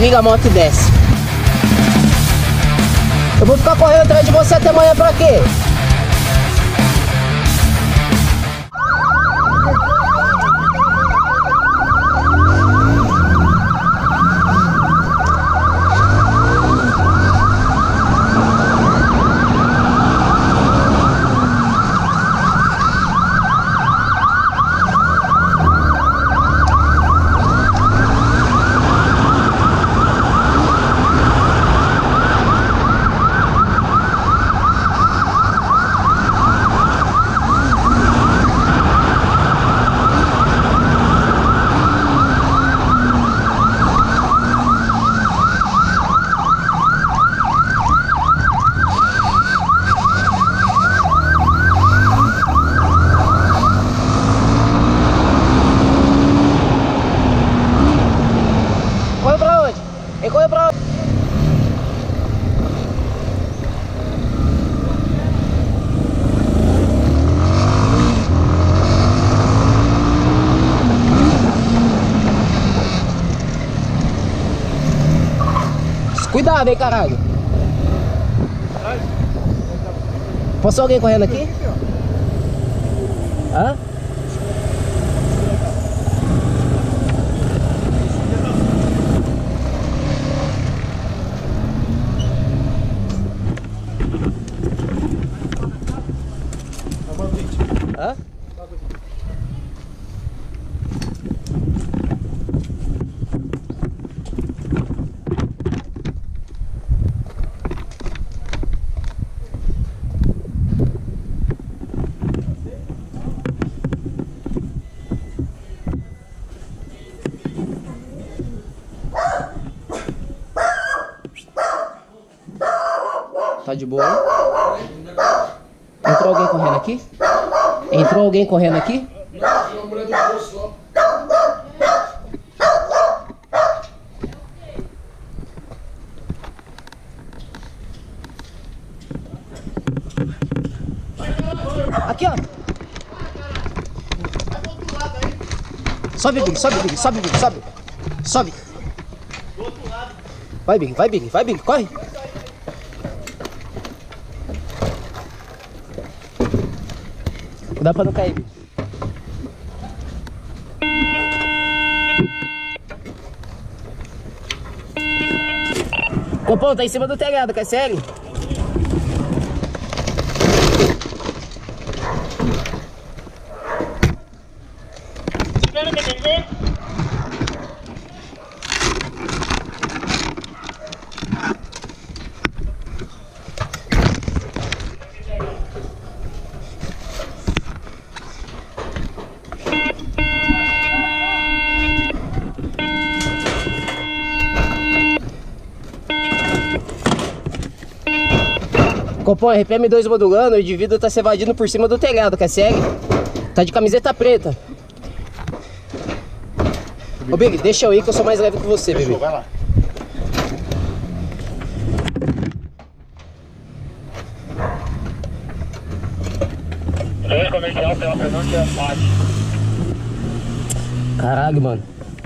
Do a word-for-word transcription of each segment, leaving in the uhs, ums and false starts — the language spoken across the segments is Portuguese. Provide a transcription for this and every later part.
desliga a moto e desce. Eu vou ficar correndo atrás de você até amanhã pra quê? Cuidado aí, caralho. Passou alguém correndo aqui? Hã? Hã? Tá de boa aí? Entrou alguém correndo aqui? Entrou alguém correndo aqui? Não, uma mulher do poço só. Aqui, ó. Sobe, Big, sobe, Big, sobe, Big, sobe. Sobe. Vai, Big, vai, Big, vai, Big, corre. Dá pra não cair. Copom, tá em cima do telhado, quer sério? Copom, R P M dois modulando, o indivíduo tá se evadindo por cima do telhado, quer segue? Tá de camiseta preta. Ô Big, deixa eu ir que eu sou mais leve que você, bebê. Vai lá. Três comercial pela pronúncia mate. Caralho, mano.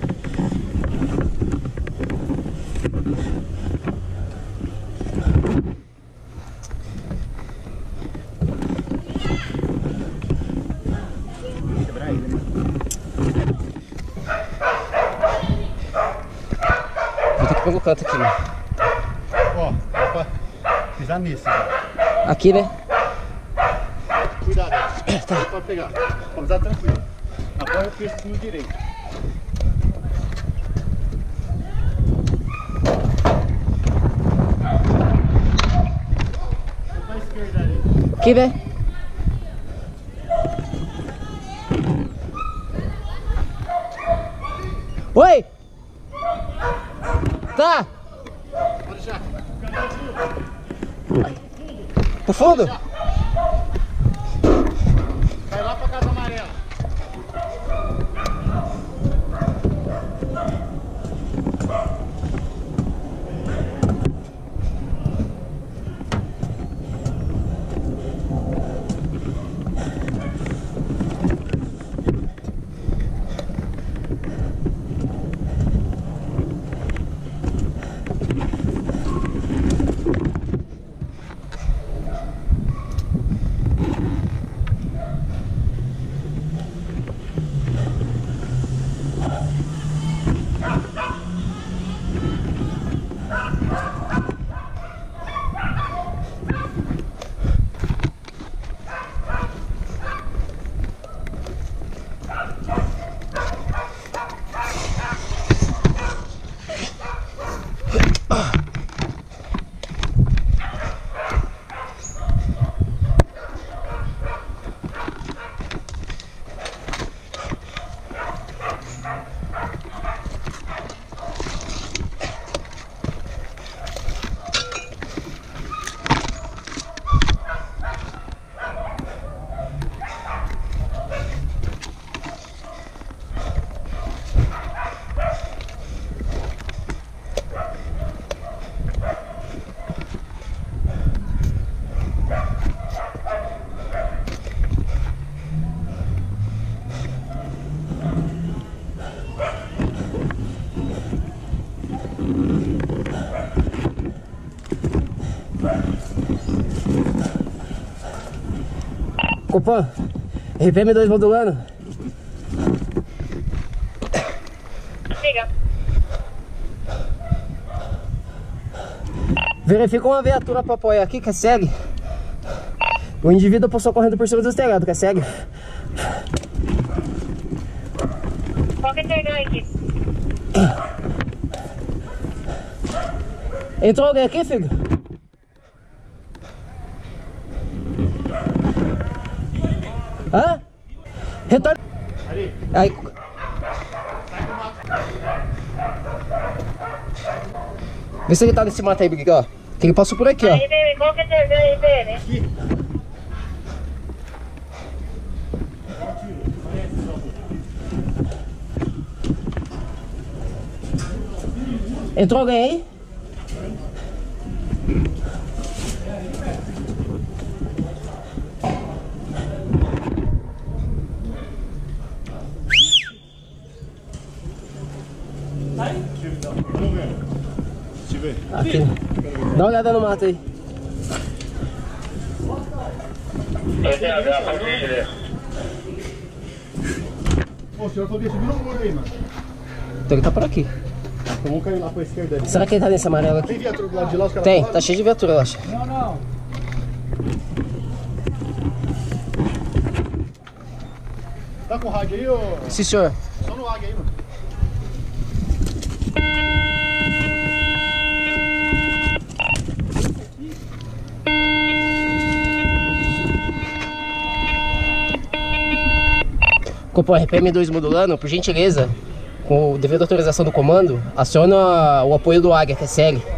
Vou ter que pegar o canto aqui, mano. Ó, dá pra pisar nisso. Aqui, né? Cuidado, tá. Pode pegar. Vamos dar tranquilo. Apoia o piso no direito. Na esquerda ali. Aqui, né? Oi! Tá! Pode deixar. Pro fundo? Vai lá pra casa amarela. Copan, R P M dois modulando. Siga. Verifica uma viatura pra apoiar aqui, que segue. O indivíduo passou correndo por cima dos telhados, que segue. Qual que é teu nome aqui? Entrou alguém aqui, filho? Hã? Retorna. Ali. Aí. Vê se ele tá nesse mato aí, ó. Que ele passou por aqui, ó. R P M, qual que é teu R P M? Aqui. Entrou alguém aí? Deixa eu ver. Aqui. Dá uma olhada no mato aí. Ô, o senhor falou que subiu no muro aí, mano. Então ele tá por aqui. Então vamos cair lá pra esquerda ali. Será que ele tá nesse amarelo aqui? Tem viatura do lado de lá, os caras Tem, falaram? tá cheio de viatura, eu acho. Não, não. Tá com o rádio aí, ô? Sim, senhor. Só no águia aí, mano. Copan, R P M dois modulando, por gentileza, com o devido autorização do comando, aciona o apoio do Águia, que é série.